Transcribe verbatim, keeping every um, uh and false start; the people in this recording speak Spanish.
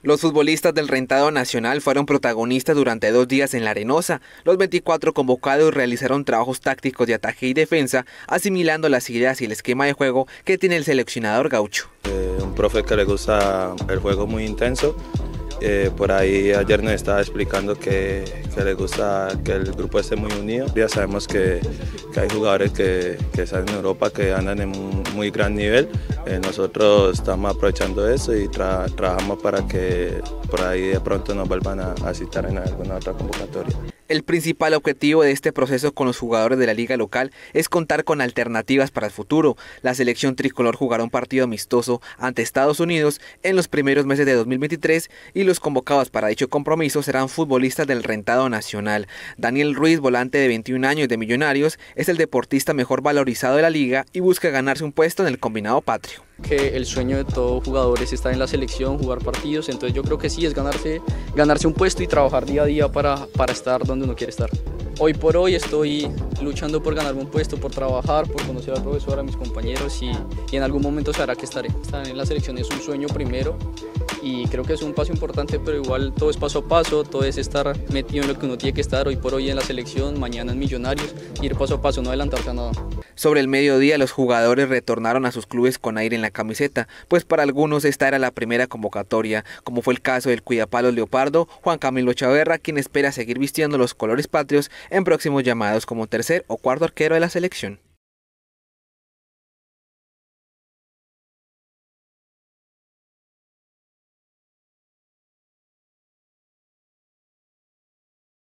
Los futbolistas del Rentado Nacional fueron protagonistas durante dos días en la Arenosa. Los veinticuatro convocados realizaron trabajos tácticos de ataque y defensa, asimilando las ideas y el esquema de juego que tiene el seleccionador gaucho. Eh, un profe que le gusta el juego muy intenso. Eh, por ahí ayer nos estaba explicando que, que le gusta que el grupo esté muy unido. Ya sabemos que, que hay jugadores que, que están en Europa que andan en un muy gran nivel. Eh, nosotros estamos aprovechando eso y tra trabajamos para que por ahí de pronto nos vuelvan a, a citar en alguna otra convocatoria. El principal objetivo de este proceso con los jugadores de la liga local es contar con alternativas para el futuro. La selección tricolor jugará un partido amistoso ante Estados Unidos en los primeros meses de dos mil veintitrés y los convocados para dicho compromiso serán futbolistas del Rentado Nacional. Daniel Ruiz, volante de veintiún años de Millonarios, es el deportista mejor valorizado de la liga y busca ganarse un puesto en el combinado patrio. Que el sueño de todo jugador es estar en la selección, jugar partidos, entonces yo creo que sí es ganarse, ganarse un puesto y trabajar día a día para, para estar donde uno quiere estar. Hoy por hoy estoy luchando por ganarme un puesto, por trabajar, por conocer al profesor, a mis compañeros y, y en algún momento se hará que estaré. Estar en la selección es un sueño primero y creo que es un paso importante, pero igual todo es paso a paso, todo es estar metido en lo que uno tiene que estar, hoy por hoy en la selección, mañana en Millonarios, ir paso a paso, no adelantarse a nada. Sobre el mediodía los jugadores retornaron a sus clubes con aire en la camiseta, pues para algunos esta era la primera convocatoria, como fue el caso del Cuidapalos Leopardo, Juan Camilo Chaverra, quien espera seguir vistiendo los colores patrios en próximos llamados como tercer o cuarto arquero de la selección.